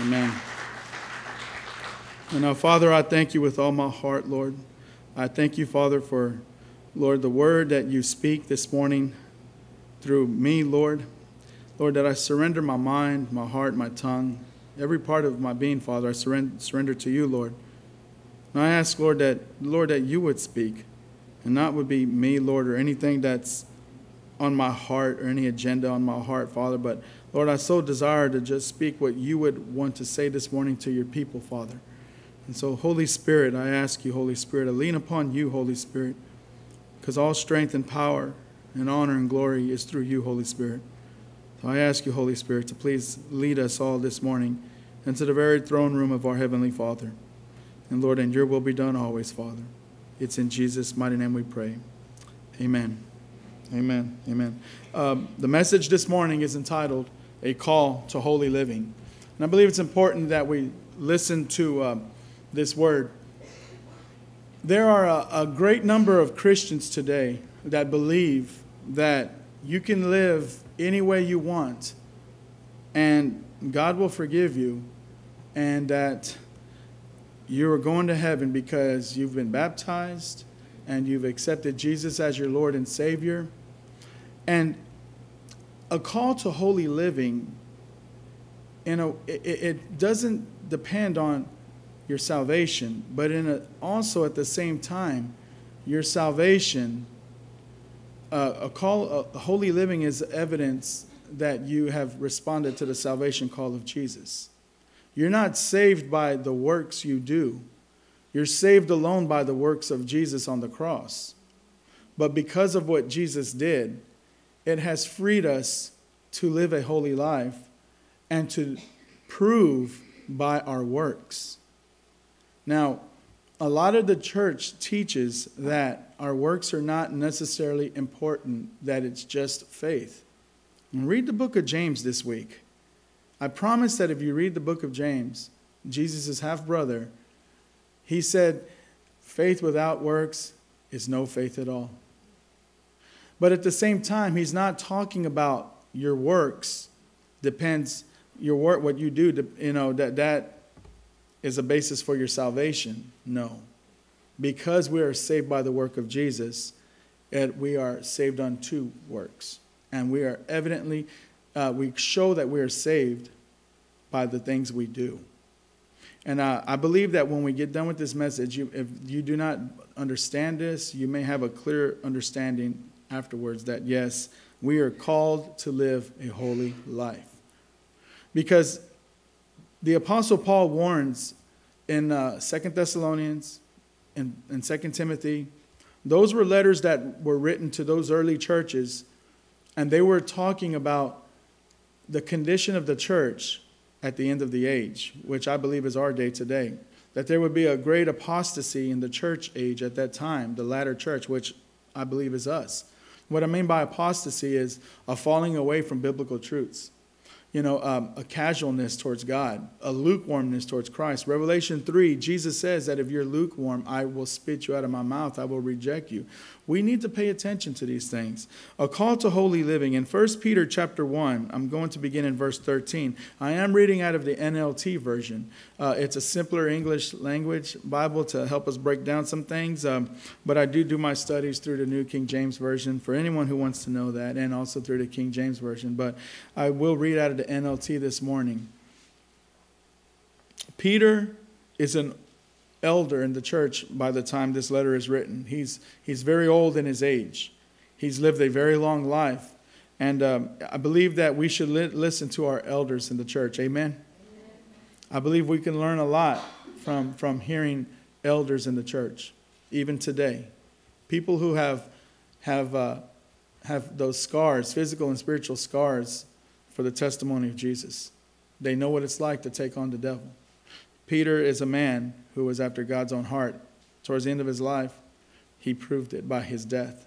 Amen. And now, Father, I thank you with all my heart, Lord. I thank you, Father, for, Lord, the word that you speak this morning through me, Lord. Lord, that I surrender my mind, my heart, my tongue, every part of my being, Father, I surrender to you, Lord. And I ask, Lord, that you would speak, and not would be me, Lord, or anything that's on my heart or any agenda on my heart, Father. But, Lord, I so desire to just speak what you would want to say this morning to your people, Father. And so, Holy Spirit, I ask you, Holy Spirit, to lean upon you, Holy Spirit, because all strength and power and honor and glory is through you, Holy Spirit. So I ask you, Holy Spirit, to please lead us all this morning into the very throne room of our Heavenly Father. And Lord, and your will be done always, Father. It's in Jesus' mighty name we pray. Amen. Amen. Amen. The message this morning is entitled, A Call to Holy Living. And I believe it's important that we listen to this word. There are a great number of Christians today that believe that you can live any way you want and God will forgive you, and that you are going to heaven because you've been baptized and you've accepted Jesus as your Lord and Savior. And a call to holy living, it doesn't depend on your salvation, but also at the same time, your salvation, holy living is evidence that you have responded to the salvation call of Jesus. You're not saved by the works you do. You're saved alone by the works of Jesus on the cross. But because of what Jesus did, it has freed us to live a holy life and to prove by our works. Now, a lot of the church teaches that our works are not necessarily important, that it's just faith. And read the book of James this week. I promise that if you read the book of James, Jesus' half-brother, he said, faith without works is no faith at all. But at the same time, he's not talking about your works depends, your work, what you do, that is a basis for your salvation. No. Because we are saved by the work of Jesus, we are saved unto works. And we are evidently, we show that we are saved by the things we do. And I believe that when we get done with this message, if you do not understand this, you may have a clear understanding afterwards that, yes, we are called to live a holy life. Because the Apostle Paul warns in 2 Thessalonians and 2 Timothy, those were letters that were written to those early churches, and they were talking about the condition of the church at the end of the age, which I believe is our day today. That there would be a great apostasy in the church age at that time, the latter church, which I believe is us. What I mean by apostasy is a falling away from biblical truths. A casualness towards God, a lukewarmness towards Christ. Revelation 3, Jesus says that if you're lukewarm, I will spit you out of my mouth. I will reject you. We need to pay attention to these things. A call to holy living. In 1 Peter chapter 1, I'm going to begin in verse 13. I am reading out of the NLT version. It's a simpler English language Bible to help us break down some things. But I do my studies through the New King James Version for anyone who wants to know that, and also through the King James Version. But I will read out of the NLT this morning. Peter is an elder in the church by the time this letter is written. He's very old in his age. He's lived a very long life. And I believe that we should listen to our elders in the church. Amen? I believe we can learn a lot from hearing elders in the church, even today. People who have those scars, physical and spiritual scars, for the testimony of Jesus. They know what it's like to take on the devil. Peter is a man who was after God's own heart. Towards the end of his life, he proved it by his death.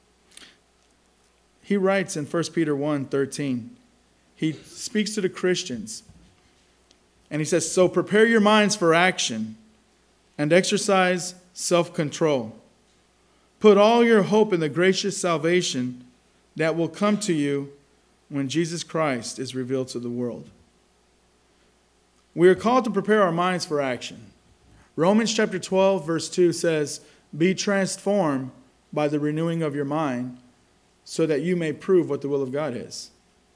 He writes in 1 Peter 1:13, he speaks to the Christians, and he says, so prepare your minds for action and exercise self-control. Put all your hope in the gracious salvation that will come to you when Jesus Christ is revealed to the world. We are called to prepare our minds for action. Romans chapter 12, verse 2 says, be transformed by the renewing of your mind so that you may prove what the will of God is.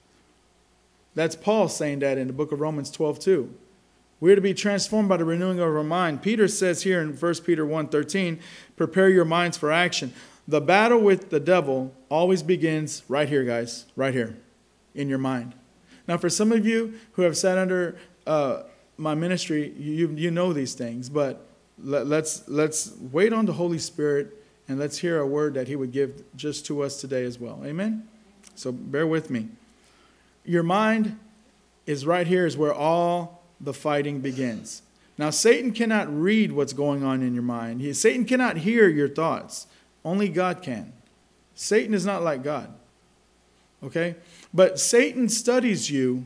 That's Paul saying that in the book of Romans 12:2. We're to be transformed by the renewing of our mind. Peter says here in 1 Peter 1:13, prepare your minds for action. The battle with the devil always begins right here, guys, right here in your mind. Now, for some of you who have sat under my ministry, you know these things, but let's wait on the Holy Spirit and let's hear a word that he would give just to us today as well. Amen? So bear with me. Your mind is right here is where all the fighting begins. Now, Satan cannot read what's going on in your mind. Satan cannot hear your thoughts. Only God can. Satan is not like God. Okay? But Satan studies you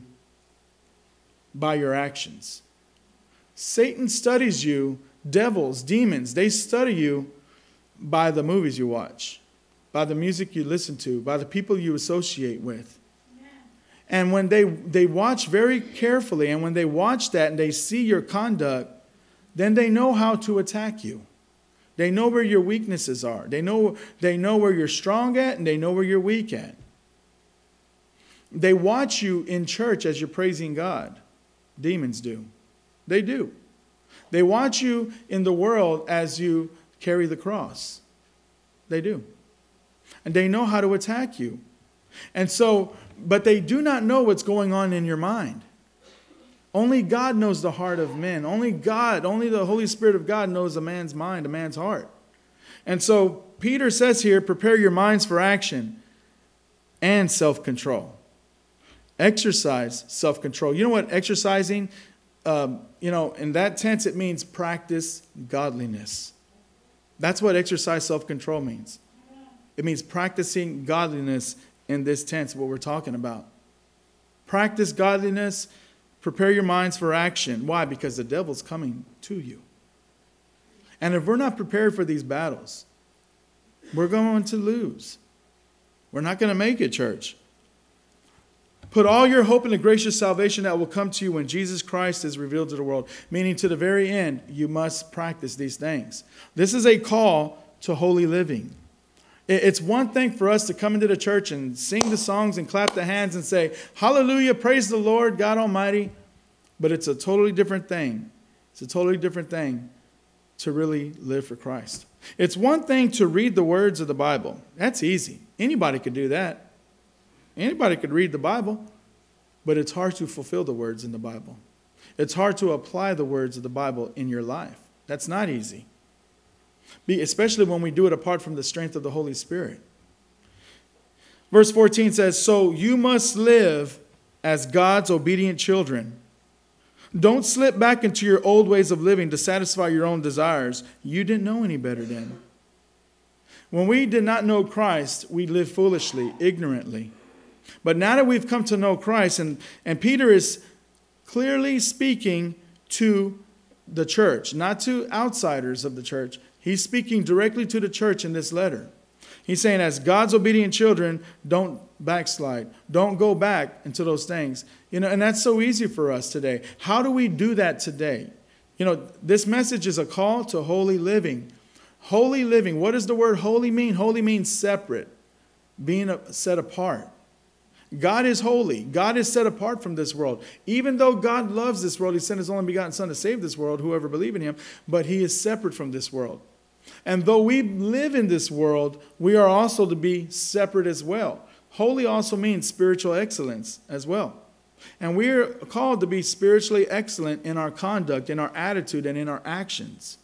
by your actions. Satan studies you, devils, demons, they study you by the movies you watch, by the music you listen to, by the people you associate with. And when they watch very carefully, and when they watch that and they see your conduct, then they know how to attack you. They know where your weaknesses are. They know where you're strong at and they know where you're weak at. They watch you in church as you're praising God. Demons do. They do. They watch you in the world as you carry the cross. They do. And they know how to attack you. And so, but they do not know what's going on in your mind. Only God knows the heart of men. Only God, only the Holy Spirit of God knows a man's mind, a man's heart. And so Peter says here, prepare your minds for action and self-control. Exercise self-control. You know what exercising, in that tense, it means practice godliness. That's what exercise self-control means. It means practicing godliness in this tense, what we're talking about. Practice godliness, prepare your minds for action. Why? Because the devil's coming to you. And if we're not prepared for these battles, we're going to lose. We're not going to make it, church. Put all your hope in the gracious salvation that will come to you when Jesus Christ is revealed to the world. Meaning to the very end, you must practice these things. This is a call to holy living. It's one thing for us to come into the church and sing the songs and clap the hands and say, hallelujah, praise the Lord, God Almighty. But it's a totally different thing. It's a totally different thing to really live for Christ. It's one thing to read the words of the Bible. That's easy. Anybody could do that. Anybody could read the Bible, but it's hard to fulfill the words in the Bible. It's hard to apply the words of the Bible in your life. That's not easy, especially when we do it apart from the strength of the Holy Spirit. Verse 14 says, so you must live as God's obedient children. Don't slip back into your old ways of living to satisfy your own desires. You didn't know any better then. When we did not know Christ, we lived foolishly, ignorantly. But now that we've come to know Christ, and Peter is clearly speaking to the church, not to outsiders of the church. He's speaking directly to the church in this letter. He's saying, as God's obedient children, don't backslide. Don't go back into those things. And that's so easy for us today. How do we do that today? This message is a call to holy living. Holy living. What does the word holy mean? Holy means separate, being set apart. God is holy. God is set apart from this world. Even though God loves this world, he sent his only begotten Son to save this world, whoever believes in him, but he is separate from this world. And though we live in this world, we are also to be separate as well. Holy also means spiritual excellence as well. And we are called to be spiritually excellent in our conduct, in our attitude, and in our actions.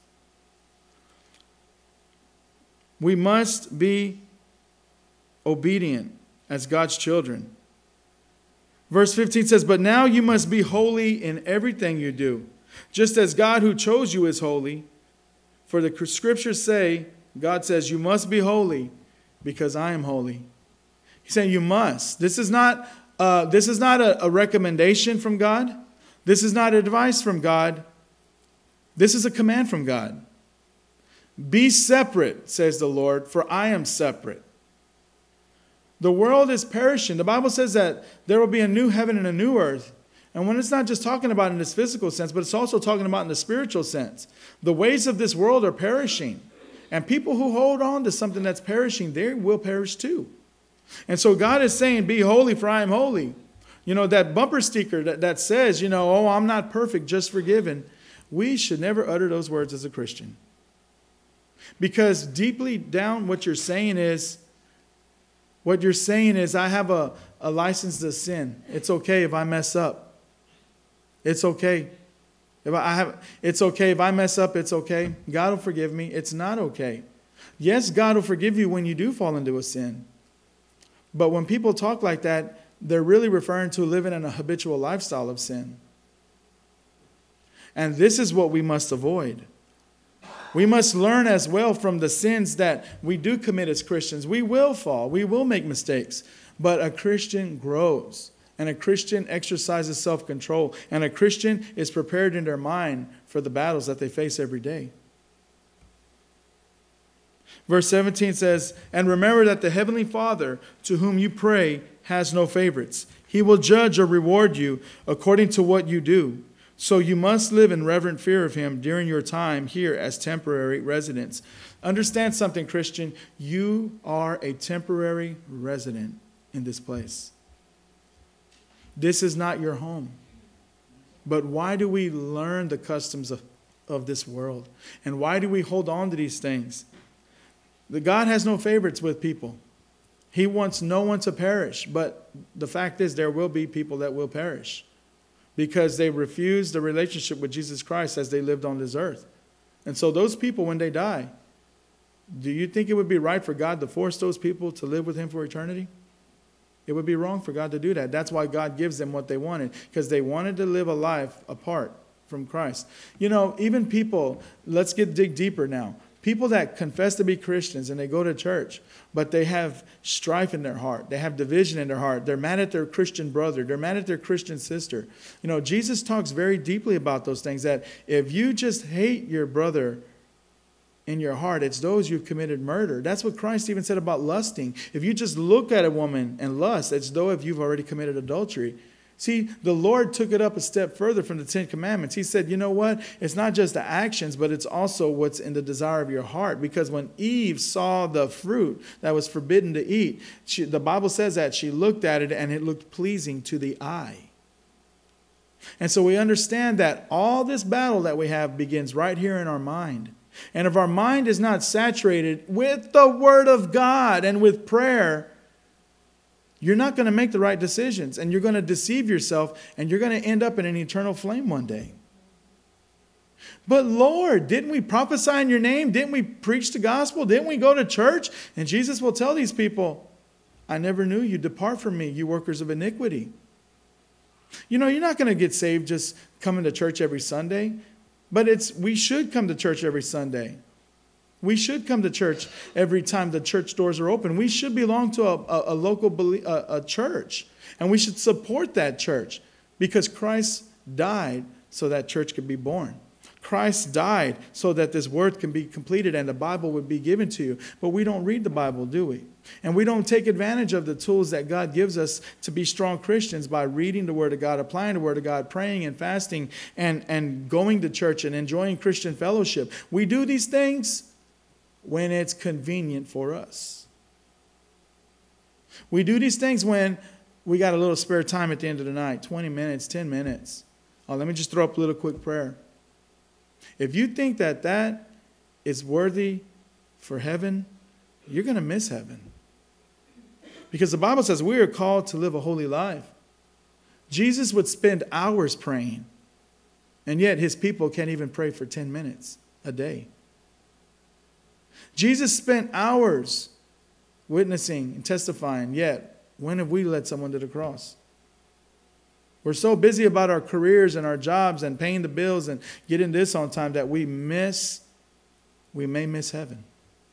We must be obedient as God's children. Verse 15 says, but now you must be holy in everything you do, just as God who chose you is holy. For the scriptures say, God says, you must be holy because I am holy. He's saying you must. This is not a recommendation from God. This is not advice from God. This is a command from God. Be separate, says the Lord, for I am separate. The world is perishing. The Bible says that there will be a new heaven and a new earth. And when it's not just talking about in this physical sense, but it's also talking about in the spiritual sense. The ways of this world are perishing. And people who hold on to something that's perishing, they will perish too. And so God is saying, be holy for I am holy. You know, that bumper sticker that says, you know, oh, I'm not perfect, just forgiven. We should never utter those words as a Christian. Because deeply down what you're saying is, I have a license to sin. It's okay if I mess up. It's okay. It's okay if I mess up, it's okay. God will forgive me. It's not okay. Yes, God will forgive you when you do fall into a sin. But when people talk like that, they're really referring to living in a habitual lifestyle of sin. And this is what we must avoid. We must learn as well from the sins that we do commit as Christians. We will fall. We will make mistakes. But a Christian grows. And a Christian exercises self-control. And a Christian is prepared in their mind for the battles that they face every day. Verse 17 says, and remember that the Heavenly Father to whom you pray has no favorites. He will judge or reward you according to what you do. So you must live in reverent fear of Him during your time here as temporary residents. Understand something, Christian. You are a temporary resident in this place. This is not your home. But why do we learn the customs of this world? And why do we hold on to these things? God has no favorites with people. He wants no one to perish. But the fact is, there will be people that will perish because they refused the relationship with Jesus Christ as they lived on this earth. And so those people, when they die, do you think it would be right for God to force those people to live with Him for eternity? It would be wrong for God to do that. That's why God gives them what they wanted, because they wanted to live a life apart from Christ. You know, even people, let's dig deeper now. People that confess to be Christians and they go to church, but they have strife in their heart. They have division in their heart. They're mad at their Christian brother. They're mad at their Christian sister. You know, Jesus talks very deeply about those things, that if you just hate your brother in your heart, it's those you've committed murder. That's what Christ even said about lusting. If you just look at a woman and lust, it's though if you've already committed adultery. See, the Lord took it up a step further from the Ten Commandments. He said, you know what? It's not just the actions, but it's also what's in the desire of your heart. Because when Eve saw the fruit that was forbidden to eat, the Bible says that she looked at it and it looked pleasing to the eye. And so we understand that all this battle that we have begins right here in our mind. And if our mind is not saturated with the Word of God and with prayer, you're not going to make the right decisions, and you're going to deceive yourself, and you're going to end up in an eternal flame one day. But Lord, didn't we prophesy in your name? Didn't we preach the gospel? Didn't we go to church? And Jesus will tell these people, I never knew you. Depart from me, you workers of iniquity. You know, you're not going to get saved just coming to church every Sunday, but we should come to church every Sunday. We should come to church every time the church doors are open. We should belong to a local church. And we should support that church because Christ died so that church could be born. Christ died so that this word can be completed and the Bible would be given to you. But we don't read the Bible, do we? And we don't take advantage of the tools that God gives us to be strong Christians by reading the Word of God, applying the Word of God, praying and fasting, and going to church and enjoying Christian fellowship. We do these things when it's convenient for us. We do these things when we got a little spare time at the end of the night, 20 minutes, 10 minutes. Oh, let me just throw up a little quick prayer. If you think that is worthy for heaven, you're going to miss heaven. Because the Bible says we are called to live a holy life. Jesus would spend hours praying, and yet his people can't even pray for 10 minutes a day. Jesus spent hours witnessing and testifying, yet when have we led someone to the cross? We're so busy about our careers and our jobs and paying the bills and getting this on time that we may miss heaven.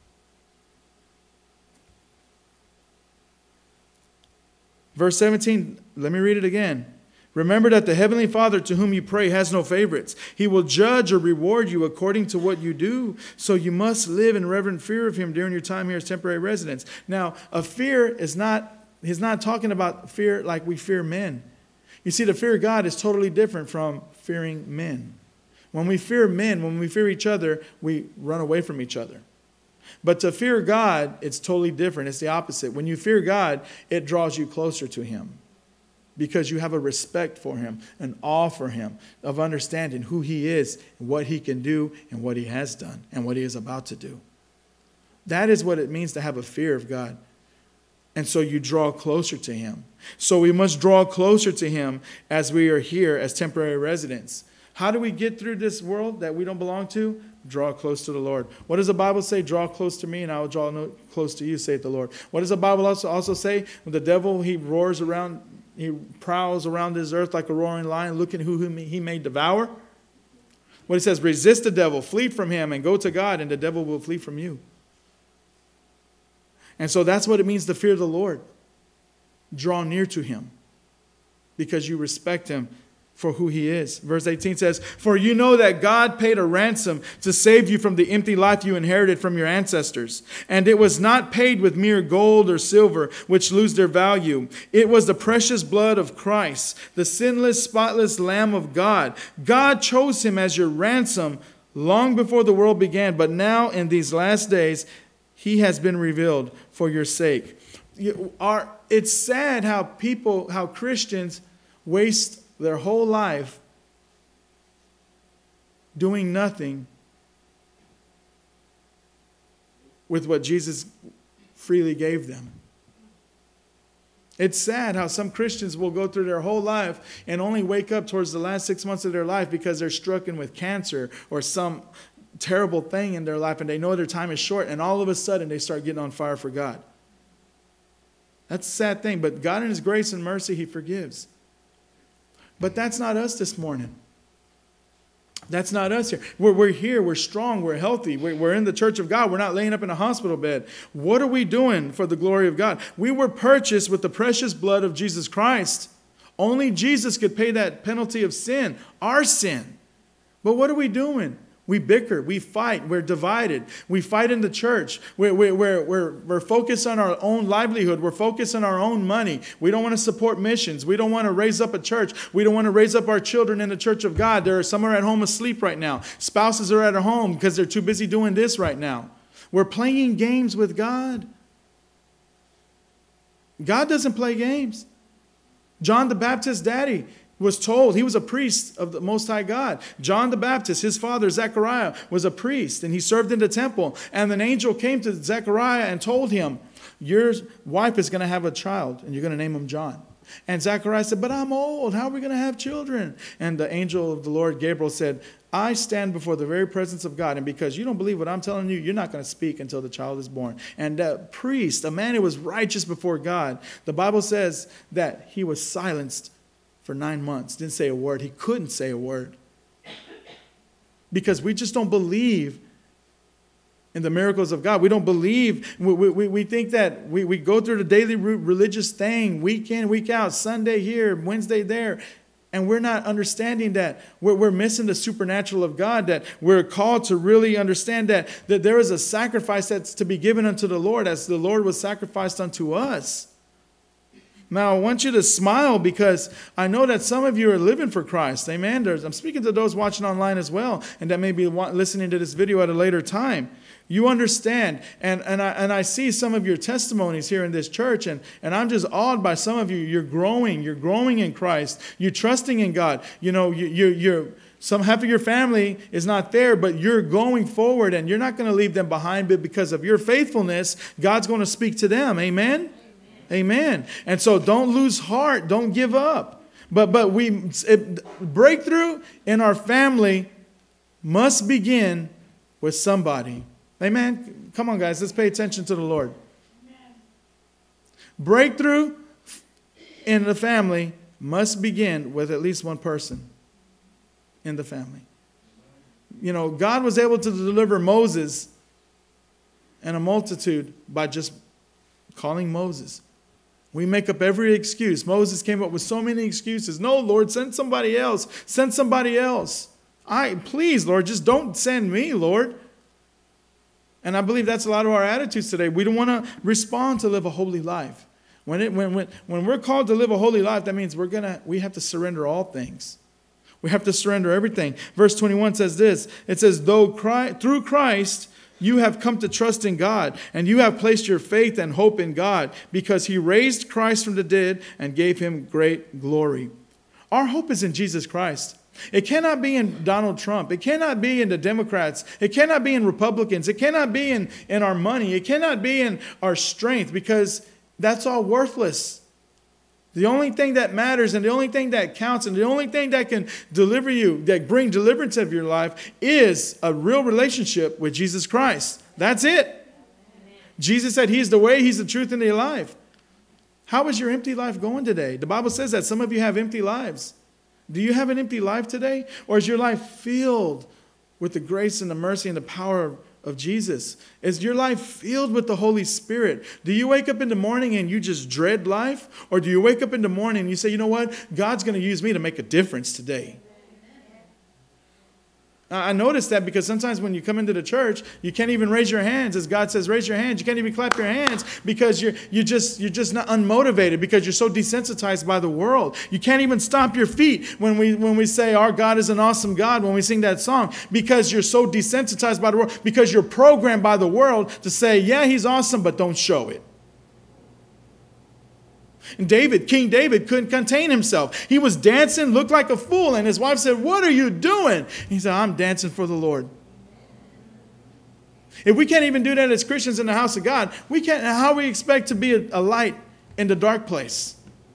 Verse 17, let me read it again. Remember that the Heavenly Father to whom you pray has no favorites. He will judge or reward you according to what you do. So you must live in reverent fear of Him during your time here as temporary residents. Now, a fear is not, he's not talking about fear like we fear men. You see, to fear God is totally different from fearing men. When we fear men, when we fear each other, we run away from each other. But to fear God, it's totally different. It's the opposite. When you fear God, it draws you closer to Him because you have a respect for Him, an awe for Him, of understanding who He is, what He can do, and what He has done, and what He is about to do. That is what it means to have a fear of God. And so you draw closer to Him. So we must draw closer to Him as we are here as temporary residents. How do we get through this world that we don't belong to? Draw close to the Lord. What does the Bible say? Draw close to me and I will draw close to you, saith the Lord. What does the Bible also say? When the devil, he roars around, he prowls around this earth like a roaring lion, looking who he may devour. What it says, resist the devil, flee from him, and go to God, and the devil will flee from you. And so that's what it means to fear the Lord. Draw near to Him because you respect Him for who He is. Verse 18 says, for you know that God paid a ransom to save you from the empty life you inherited from your ancestors. And it was not paid with mere gold or silver, which lose their value. It was the precious blood of Christ, the sinless, spotless Lamb of God. God chose Him as your ransom long before the world began. But now in these last days, He has been revealed for your sake. It's sad how Christians waste their whole life doing nothing with what Jesus freely gave them. It's sad how some Christians will go through their whole life and only wake up towards the last 6 months of their life because they're stricken with cancer or some terrible thing in their life and they know their time is short, and all of a sudden they start getting on fire for God. That's a sad thing, but God in His grace and mercy, He forgives. But that's not us this morning. That's not us here. We're here, we're strong, we're healthy, we're in the church of God. We're not laying up in a hospital bed. What are we doing for the glory of God? We were purchased with the precious blood of Jesus Christ. Only Jesus could pay that penalty of sin, our sin. But what are we doing? We bicker, we fight, we're divided. We fight in the church. We're focused on our own livelihood. We're focused on our own money. We don't want to support missions. We don't want to raise up a church. We don't want to raise up our children in the church of God. Some are at home asleep right now. Spouses are at home because they're too busy doing this right now. We're playing games with God. God doesn't play games. John the Baptist's daddy was told, he was a priest of the Most High God. John the Baptist, his father, Zechariah, was a priest, and he served in the temple. And an angel came to Zechariah and told him, your wife is going to have a child, and you're going to name him John. And Zechariah said, but I'm old. How are we going to have children? And the angel of the Lord, Gabriel, said, I stand before the very presence of God, and because you don't believe what I'm telling you, you're not going to speak until the child is born. And that priest, a man who was righteous before God, the Bible says that he was silenced for 9 months. Didn't say a word. He couldn't say a word. Because we just don't believe in the miracles of God. We don't believe. We think that we go through the daily religious thing, week in, week out, Sunday here, Wednesday there. And we're not understanding that we're missing the supernatural of God, that we're called to really understand that there is a sacrifice that's to be given unto the Lord as the Lord was sacrificed unto us. Now, I want you to smile because I know that some of you are living for Christ. Amen. I'm speaking to those watching online as well and that may be listening to this video at a later time. You understand. And I see some of your testimonies here in this church, and I'm just awed by some of you. You're growing in Christ. You're trusting in God. You know, half of your family is not there, but you're going forward and you're not going to leave them behind, but because of your faithfulness, God's going to speak to them. Amen. Amen. And so don't lose heart. Don't give up. But breakthrough in our family must begin with somebody. Amen. Come on, guys. Let's pay attention to the Lord. Amen. Breakthrough in the family must begin with at least one person in the family. You know, God was able to deliver Moses and a multitude by just calling Moses. We make up every excuse. Moses came up with so many excuses. No, Lord, send somebody else. Send somebody else. Please, Lord, just don't send me, Lord. And I believe that's a lot of our attitudes today. We don't want to respond to live a holy life. When we're called to live a holy life, that means we have to surrender all things. We have to surrender everything. Verse 21 says this. It says, through Christ you have come to trust in God, and you have placed your faith and hope in God, because he raised Christ from the dead and gave him great glory. Our hope is in Jesus Christ. It cannot be in Donald Trump. It cannot be in the Democrats. It cannot be in Republicans. It cannot be in our money. It cannot be in our strength, because that's all worthless. The only thing that matters and the only thing that counts and the only thing that can deliver you, that bring deliverance of your life, is a real relationship with Jesus Christ. That's it. Amen. Jesus said he's the way, he's the truth, and the life. How is your empty life going today? The Bible says that some of you have empty lives. Do you have an empty life today? Or is your life filled with the grace and the mercy and the power of Jesus? Is your life filled with the Holy Spirit? Do you wake up in the morning and you just dread life? Or do you wake up in the morning and you say, you know what? God's going to use me to make a difference today. I noticed that because sometimes when you come into the church, you can't even raise your hands. As God says, raise your hands. You can't even clap your hands because you're just not unmotivated, because you're so desensitized by the world. You can't even stomp your feet when we say our God is an awesome God, when we sing that song, because you're so desensitized by the world, because you're programmed by the world to say, yeah, he's awesome, but don't show it. And King David couldn't contain himself. He was dancing, looked like a fool. And his wife said, what are you doing? He said, I'm dancing for the Lord. If we can't even do that as Christians in the house of God, how we expect to be a light in the dark place?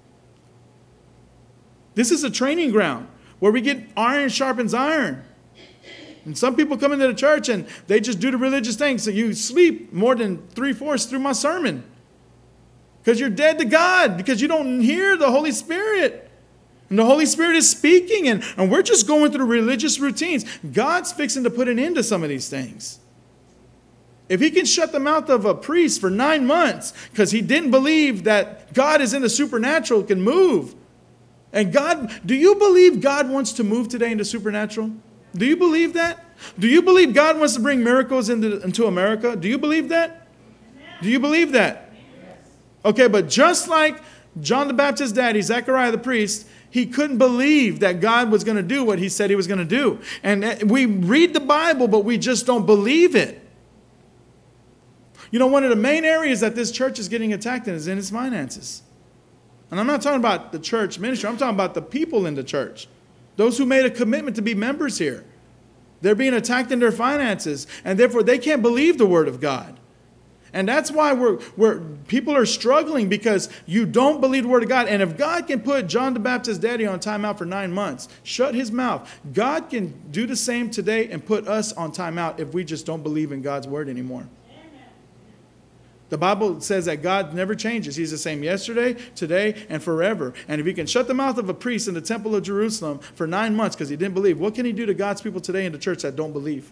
This is a training ground where we get iron sharpens iron. And some people come into the church and they just do the religious thing. So you sleep more than 3/4 through my sermon. Because you're dead to God, because you don't hear the Holy Spirit. And the Holy Spirit is speaking, and we're just going through religious routines. God's fixing to put an end to some of these things. If he can shut the mouth of a priest for 9 months because he didn't believe that God is in the supernatural, can move. And do you believe God wants to move today in the supernatural? Do you believe that? Do you believe God wants to bring miracles into America? Do you believe that? Do you believe that? Okay, but just like John the Baptist's daddy, Zechariah the priest, he couldn't believe that God was going to do what he said he was going to do. And we read the Bible, but we just don't believe it. You know, one of the main areas that this church is getting attacked in is in its finances. And I'm not talking about the church ministry. I'm talking about the people in the church. Those who made a commitment to be members here. They're being attacked in their finances, and therefore they can't believe the word of God. And that's why people are struggling, because you don't believe the word of God. And if God can put John the Baptist's daddy on timeout for 9 months, shut his mouth, God can do the same today and put us on timeout if we just don't believe in God's word anymore. Amen. The Bible says that God never changes. He's the same yesterday, today, and forever. And if he can shut the mouth of a priest in the temple of Jerusalem for 9 months because he didn't believe, what can he do to God's people today in the church that don't believe?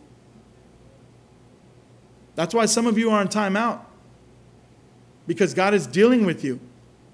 That's why some of you are on timeout, because God is dealing with you.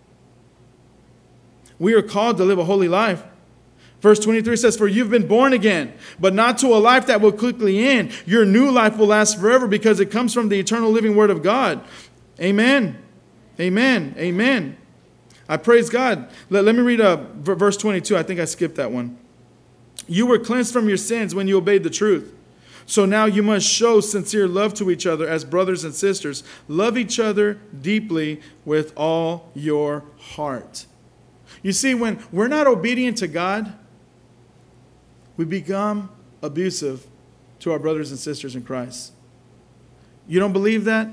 We are called to live a holy life. Verse 23 says, for you've been born again, but not to a life that will quickly end. Your new life will last forever, because it comes from the eternal living word of God. Amen. Amen. Amen. I praise God. Let me read verse 22. I think I skipped that one. You were cleansed from your sins when you obeyed the truth. So now you must show sincere love to each other as brothers and sisters. Love each other deeply with all your heart. You see, when we're not obedient to God, we become abusive to our brothers and sisters in Christ. You don't believe that?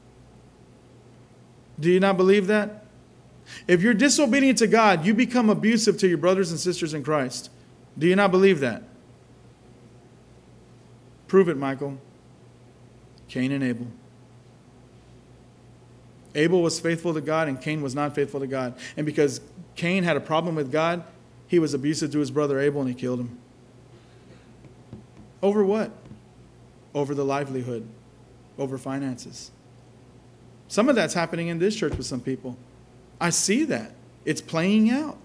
Do you not believe that? If you're disobedient to God, you become abusive to your brothers and sisters in Christ. Do you not believe that? Prove it, Michael. Cain and Abel. Abel was faithful to God and Cain was not faithful to God. And because Cain had a problem with God, he was abusive to his brother Abel and he killed him. Over what? Over the livelihood. Over finances. Some of that's happening in this church with some people. I see that. It's playing out.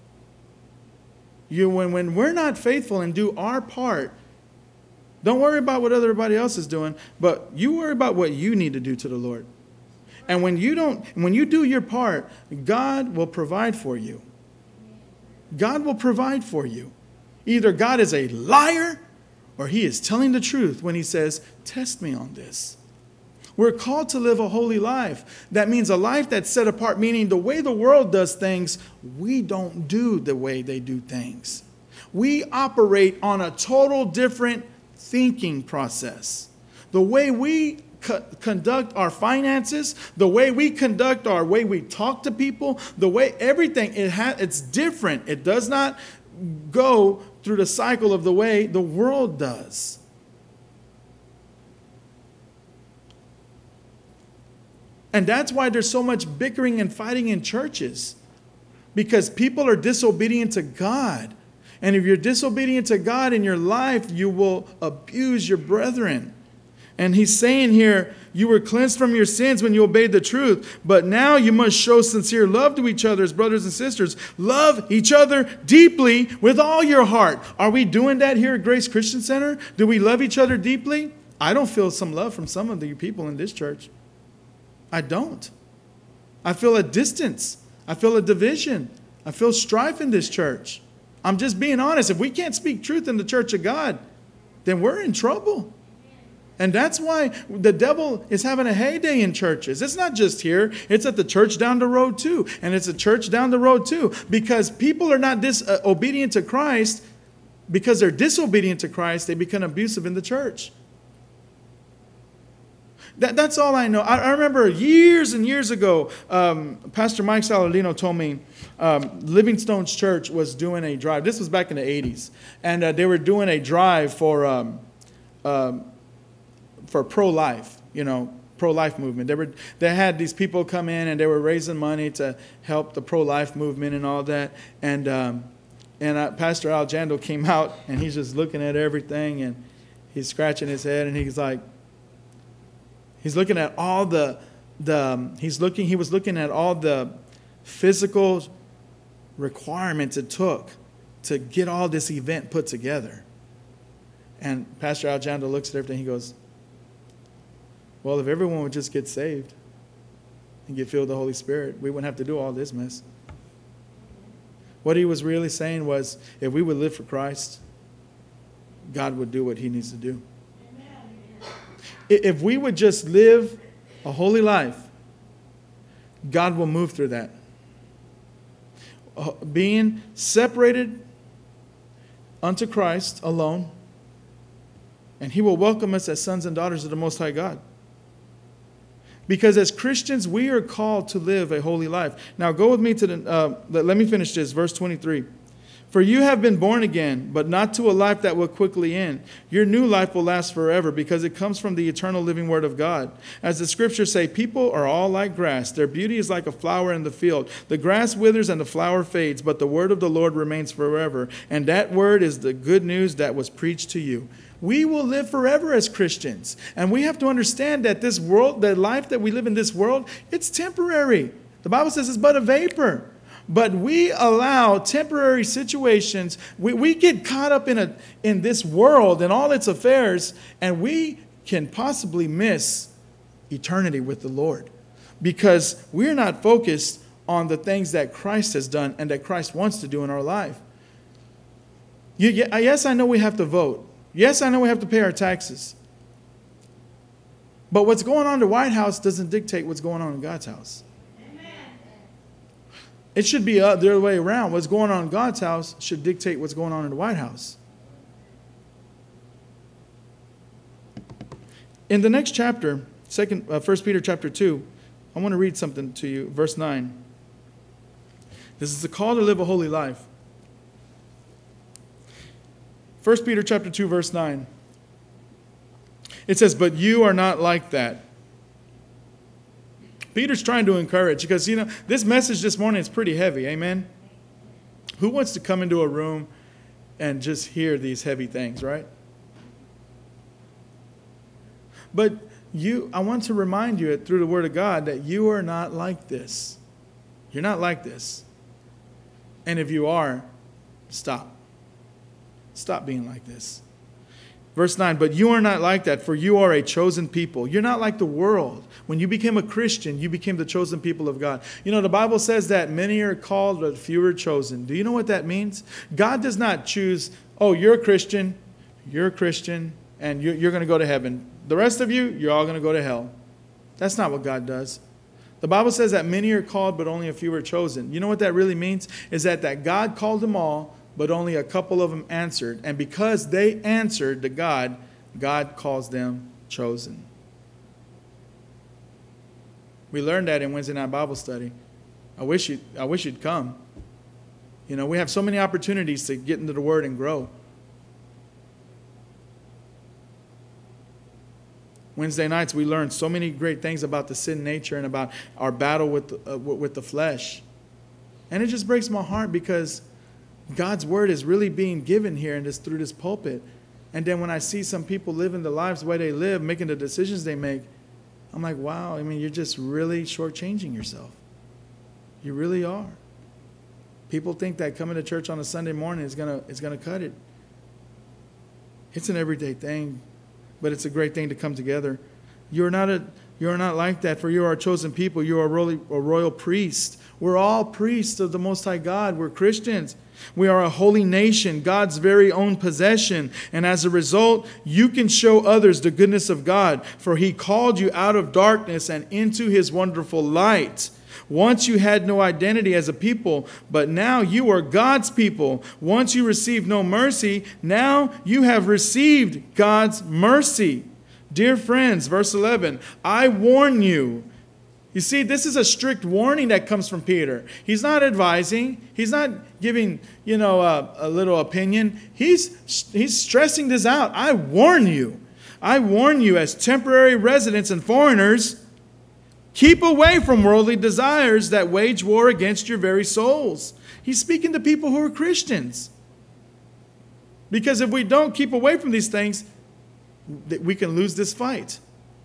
When we're not faithful and do our part, don't worry about what everybody else is doing, but you worry about what you need to do to the Lord. And when you do your part, God will provide for you. God will provide for you. Either God is a liar or he is telling the truth when he says, test me on this. We're called to live a holy life. That means a life that's set apart, meaning the way the world does things, we don't do the way they do things. We operate on a total different thinking process. The way we conduct our finances, the way we conduct our way we talk to people, the way everything, it's different. It does not go through the cycle of the way the world does. And that's why there's so much bickering and fighting in churches, because people are disobedient to God. And if you're disobedient to God in your life, you will abuse your brethren. And he's saying here, you were cleansed from your sins when you obeyed the truth, but now you must show sincere love to each other as brothers and sisters. Love each other deeply with all your heart. Are we doing that here at Grace Christian Center? Do we love each other deeply? I don't feel some love from some of the people in this church. I don't. I feel a distance. I feel a division. I feel strife in this church. I'm just being honest. If we can't speak truth in the church of God, then we're in trouble. And that's why the devil is having a heyday in churches. It's not just here. It's at the church down the road too. And it's a church down the road too. Because people are not obedient to Christ. Because they're disobedient to Christ, they become abusive in the church. That's all I know. I remember years and years ago, Pastor Mike Saladino told me Livingstone's church was doing a drive. This was back in the 80s. And they were doing a drive for pro-life, pro-life movement. They had these people come in and they were raising money to help the pro-life movement and all that. And Pastor Al Jandal came out and he's just looking at everything and he's scratching his head and he's like, he's looking at all he was looking at all the physical requirements it took to get all this event put together. And Pastor Al Jandal looks at everything. He goes, well, if everyone would just get saved and get filled with the Holy Spirit, we wouldn't have to do all this mess. What he was really saying was, if we would live for Christ, God would do what he needs to do. If we would just live a holy life, God will move through that. Being separated unto Christ alone, and he will welcome us as sons and daughters of the Most High God. Because as Christians, we are called to live a holy life. Now go with me to let me finish this, verse 23. For you have been born again, but not to a life that will quickly end. Your new life will last forever because it comes from the eternal living word of God. As the scriptures say, people are all like grass. Their beauty is like a flower in the field. The grass withers and the flower fades, but the word of the Lord remains forever. And that word is the good news that was preached to you. We will live forever as Christians. And we have to understand that this world, the life that we live in this world, it's temporary. The Bible says it's but a vapor. But we allow temporary situations. We get caught up in this world and all its affairs, and we can possibly miss eternity with the Lord because we're not focused on the things that Christ has done and that Christ wants to do in our life. Yes, I know we have to vote. Yes, I know we have to pay our taxes. But what's going on in the White House doesn't dictate what's going on in God's house. It should be the other way around. What's going on in God's house should dictate what's going on in the White House. In the next chapter, 1 Peter chapter 2, I want to read something to you, verse 9. This is a call to live a holy life. 1 Peter chapter 2, verse 9. It says, but you are not like that. Peter's trying to encourage because, this message this morning is pretty heavy. Amen? Who wants to come into a room and just hear these heavy things, right? But I want to remind you through the Word of God that you are not like this. You're not like this. And if you are, stop. Stop being like this. Verse 9, but you are not like that, for you are a chosen people. You're not like the world. When you became a Christian, you became the chosen people of God. You know, the Bible says that many are called, but few are chosen. Do you know what that means? God does not choose, oh, you're a Christian, and you're going to go to heaven. The rest of you, you're all going to go to hell. That's not what God does. The Bible says that many are called, but only a few are chosen. You know what that really means? Is that God called them all, but only a couple of them answered. And because they answered to God, God calls them chosen. We learned that in Wednesday night Bible study. I wish you'd come. You know, we have so many opportunities to get into the Word and grow. Wednesday nights we learned so many great things about the sin nature and about our battle with the flesh. And it just breaks my heart because God's word is really being given here through this pulpit. And then when I see some people living the lives the way they live, making the decisions they make, I'm like, wow, I mean, you're just really shortchanging yourself. You really are. People think that coming to church on a Sunday morning is gonna cut it. It's an everyday thing, but it's a great thing to come together. You're not like that, for you are a chosen people. You are a royal priest. We're all priests of the Most High God. We're Christians. We are a holy nation, God's very own possession. And as a result, you can show others the goodness of God, for He called you out of darkness and into His wonderful light. Once you had no identity as a people, but now you are God's people. Once you received no mercy, now you have received God's mercy. Dear friends, verse 11, I warn you. You see, this is a strict warning that comes from Peter. He's not advising. He's not giving, a little opinion. He's stressing this out. I warn you. I warn you as temporary residents and foreigners, keep away from worldly desires that wage war against your very souls. He's speaking to people who are Christians. Because if we don't keep away from these things, we can lose this fight.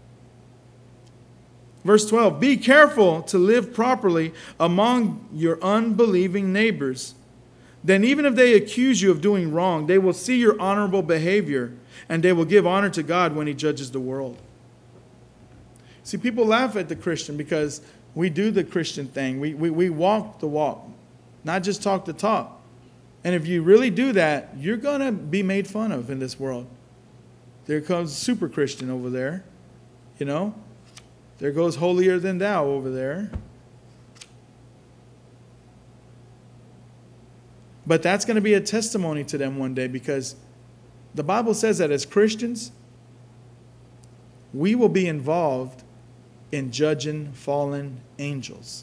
Verse 12, be careful to live properly among your unbelieving neighbors. Then even if they accuse you of doing wrong, they will see your honorable behavior, and they will give honor to God when He judges the world. See, people laugh at the Christian because we do the Christian thing. We walk the walk, not just talk the talk. And if you really do that, you're going to be made fun of in this world. There comes super Christian over there, There goes holier than thou over there. But that's going to be a testimony to them one day, because the Bible says that as Christians, we will be involved in judging fallen angels.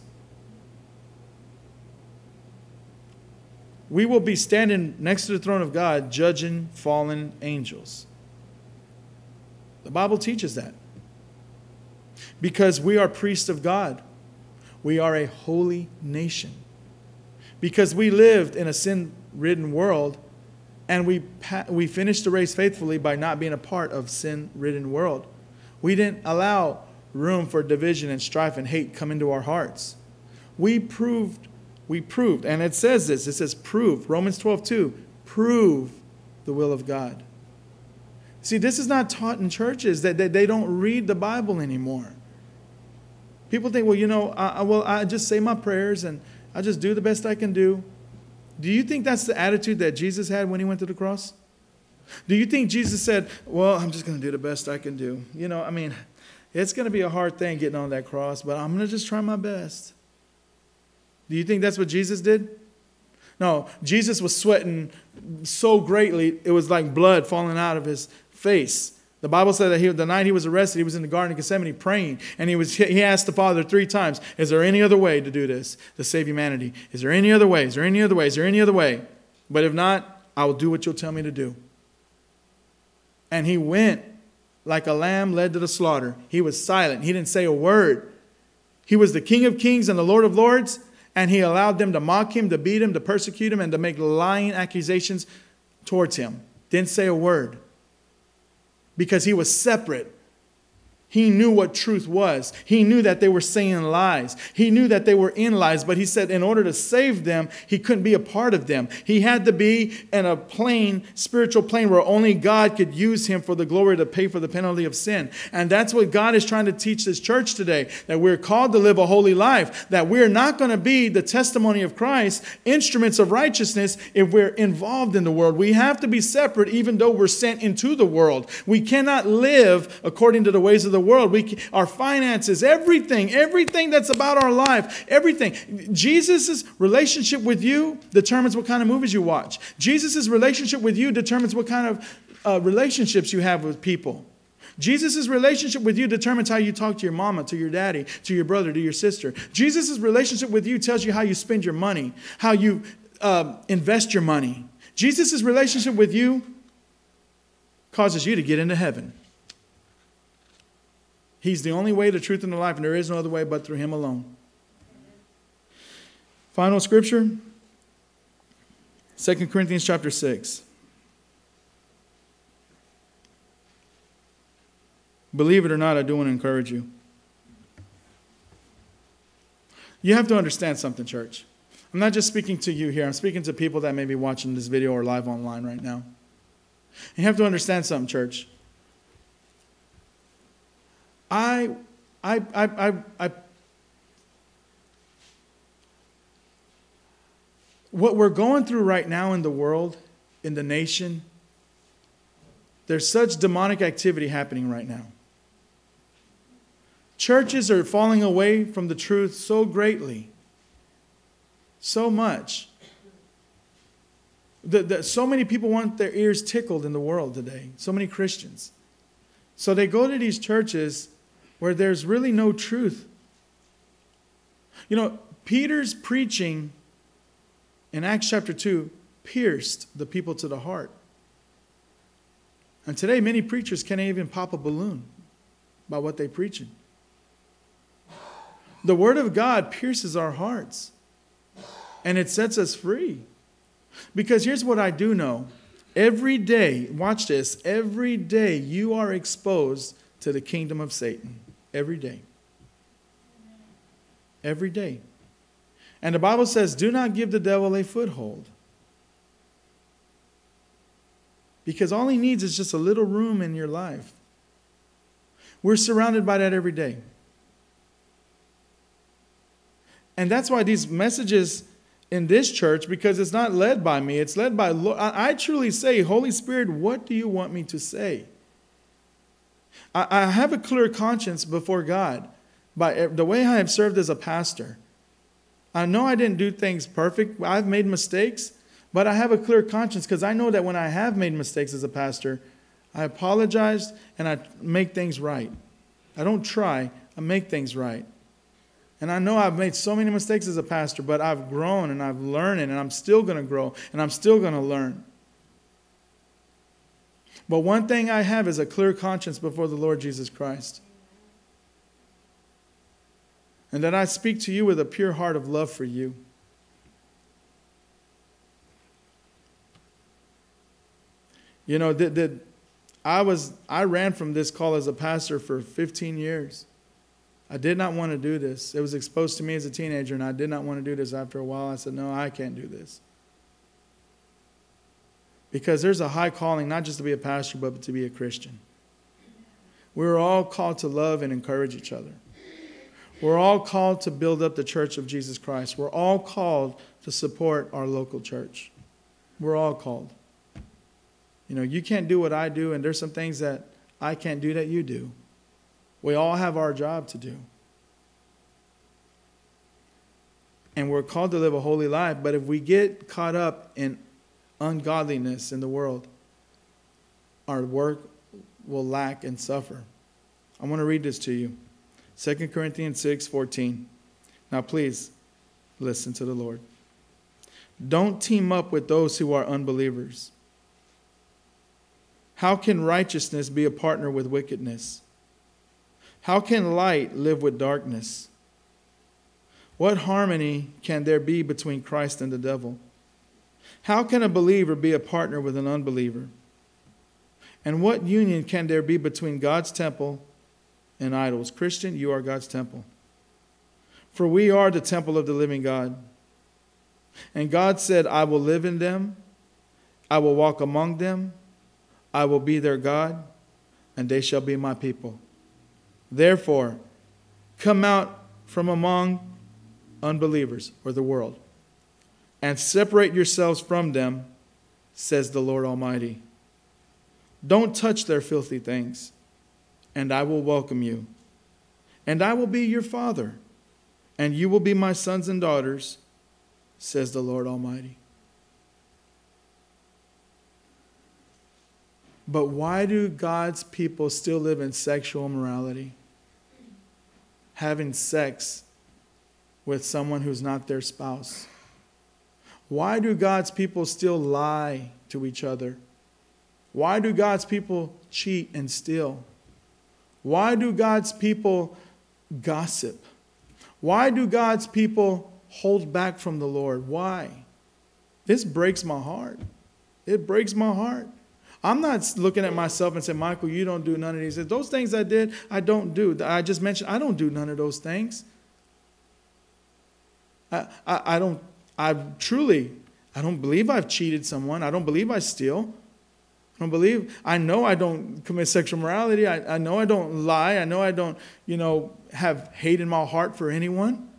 We will be standing next to the throne of God judging fallen angels. The Bible teaches that. Because we are priests of God. We are a holy nation. Because we lived in a sin-ridden world, and we finished the race faithfully by not being a part of sin-ridden world. We didn't allow room for division and strife and hate come into our hearts. We proved, and it says this, it says prove, Romans 12:2, prove the will of God. See, this is not taught in churches, that they don't read the Bible anymore. People think, I just say my prayers and I just do the best I can do. Do you think that's the attitude that Jesus had when He went to the cross? Do you think Jesus said, well, I'm just going to do the best I can do? It's going to be a hard thing getting on that cross, but I'm going to just try my best. Do you think that's what Jesus did? No, Jesus was sweating so greatly, it was like blood falling out of His face. The Bible said that the night He was arrested, He was in the Garden of Gethsemane praying, and he asked the Father 3 times, is there any other way to do this, to save humanity? Is there any other way? Is there any other way? Is there any other way? But if not, I will do what you'll tell me to do. And He went like a lamb led to the slaughter. He was silent. He didn't say a word. He was the King of Kings and the Lord of Lords, and He allowed them to mock Him, to beat Him, to persecute Him, and to make lying accusations towards Him. Didn't say a word. Because He was separate. He knew what truth was. He knew that they were saying lies. He knew that they were in lies, but he said in order to save them, he couldn't be a part of them. He had to be in a plane, spiritual plane, where only God could use him for the glory to pay for the penalty of sin. And that's what God is trying to teach this church today, that we're called to live a holy life, that we're not going to be the testimony of Christ, instruments of righteousness, if we're involved in the world. We have to be separate even though we're sent into the world. We cannot live according to the ways of the world. Our finances, everything that's about our life, everything. Jesus' relationship with you determines what kind of movies you watch. Jesus' relationship with you determines what kind of relationships you have with people. Jesus' relationship with you determines how you talk to your mama, to your daddy, to your brother, to your sister. Jesus' relationship with you tells you how you spend your money, how you invest your money. Jesus' relationship with you causes you to get into heaven. He's the only way, the truth, and the life, and there is no other way but through him alone. Final scripture, 2 Corinthians chapter 6. Believe it or not, I do want to encourage you. You have to understand something, church. I'm not just speaking to you here. I'm speaking to people that may be watching this video or live online right now. You have to understand something, church. What we're going through right now in the world, in the nation, there's such demonic activity happening right now. Churches are falling away from the truth so greatly, so much. So many people want their ears tickled in the world today, so many Christians. So they go to these churches where there's really no truth. You know, Peter's preaching in Acts chapter 2 pierced the people to the heart. And today many preachers can't even pop a balloon by what they're preaching. The Word of God pierces our hearts. And it sets us free. Because here's what I do know. Every day, watch this, every day you are exposed to the kingdom of Satan. Every day. Every day. And the Bible says, do not give the devil a foothold. Because all he needs is just a little room in your life. We're surrounded by that every day. And that's why these messages in this church, because it's not led by me, it's led by Lord. I truly say, Holy Spirit, what do you want me to say? I have a clear conscience before God by the way I have served as a pastor. I know I didn't do things perfect. I've made mistakes, but I have a clear conscience because I know that when I have made mistakes as a pastor, I apologize and I make things right. I don't try, I make things right. And I know I've made so many mistakes as a pastor, but I've grown and I've learned and I'm still going to grow and I'm still going to learn. But one thing I have is a clear conscience before the Lord Jesus Christ. And that I speak to you with a pure heart of love for you. You know, I ran from this call as a pastor for 15 years. I did not want to do this. It was exposed to me as a teenager, and I did not want to do this. After a while, I said, no, I can't do this. Because there's a high calling, not just to be a pastor, but to be a Christian. We're all called to love and encourage each other. We're all called to build up the church of Jesus Christ. We're all called to support our local church. We're all called. You know, you can't do what I do, and there's some things that I can't do that you do. We all have our job to do. And we're called to live a holy life, but if we get caught up in ungodliness in the world, our work will lack and suffer. I want to read this to you. 2 Corinthians 6:14. Now please listen to the Lord. Don't team up with those who are unbelievers. How can righteousness be a partner with wickedness? How can light live with darkness? What harmony can there be between Christ and the devil? How can a believer be a partner with an unbeliever? And what union can there be between God's temple and idols. Christian, you are God's temple. For we are the temple of the living God. And God said, I will live in them. I will walk among them. I will be their God, and they shall be my people. Therefore, come out from among unbelievers, or the world, and separate yourselves from them, says the Lord Almighty. Don't touch their filthy things, and I will welcome you. And I will be your father, and you will be my sons and daughters, says the Lord Almighty. But why do God's people still live in sexual immorality? Having sex with someone who's not their spouse? Why do God's people still lie to each other? Why do God's people cheat and steal? Why do God's people gossip? Why do God's people hold back from the Lord? Why? This breaks my heart. It breaks my heart. I'm not looking at myself and saying, Michael, you don't do none of these. Those things I did, I don't do. I just mentioned, I don't do none of those things. I don't believe I've cheated someone. I don't believe I steal. I know I don't commit sexual immorality. I know I don't lie. I know I don't, have hate in my heart for anyone.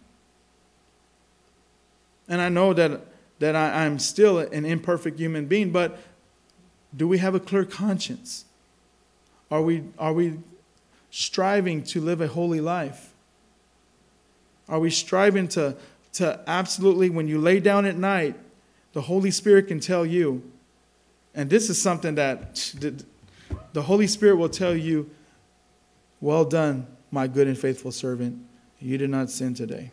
And I know that I'm still an imperfect human being, but do we have a clear conscience? Are we striving to live a holy life? Are we striving to absolutely, when you lay down at night, the Holy Spirit can tell you, and this is something that the Holy Spirit will tell you, well done, my good and faithful servant. You did not sin today.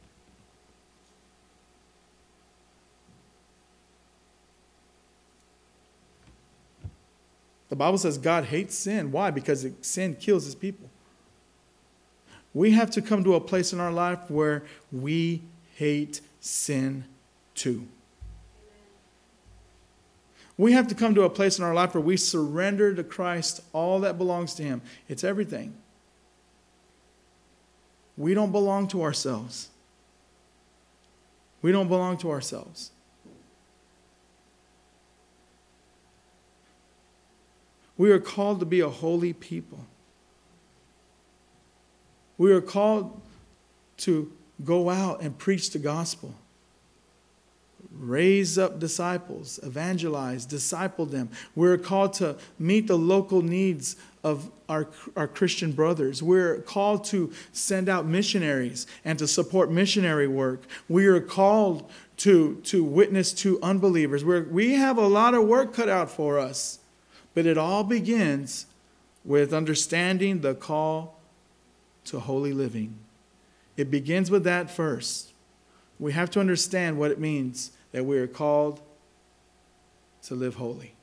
The Bible says God hates sin. Why? Because sin kills his people. We have to come to a place in our life where we hate sin too. We have to come to a place in our life where we surrender to Christ all that belongs to him. It's everything. We don't belong to ourselves. We don't belong to ourselves. We are called to be a holy people. We are called to go out and preach the gospel. Raise up disciples, evangelize, disciple them. We're called to meet the local needs of our Christian brothers. We're called to send out missionaries and to support missionary work. We are called to witness to unbelievers. We have a lot of work cut out for us. But it all begins with understanding the call to holy living. It begins with that first. We have to understand what it means that we are called to live holy.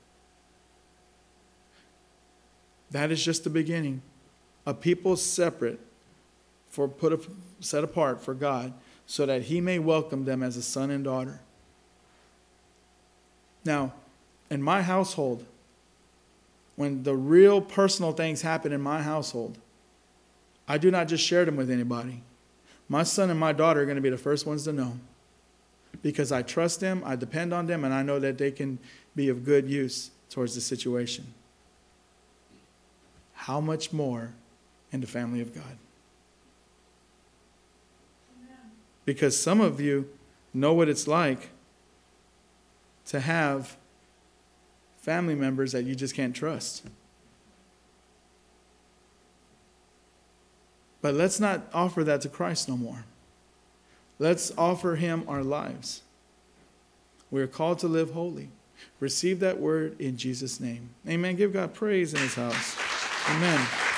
That is just the beginning. A people separate, set apart for God, so that he may welcome them as a son and daughter. Now, in my household, when the real personal things happen in my household, I do not just share them with anybody. My son and my daughter are going to be the first ones to know, because I trust them, I depend on them, and I know that they can be of good use towards the situation. How much more in the family of God? Amen. Because some of you know what it's like to have family members that you just can't trust. But let's not offer that to Christ no more. Let's offer him our lives. We are called to live holy. Receive that word in Jesus' name. Amen. Give God praise in his house. Amen.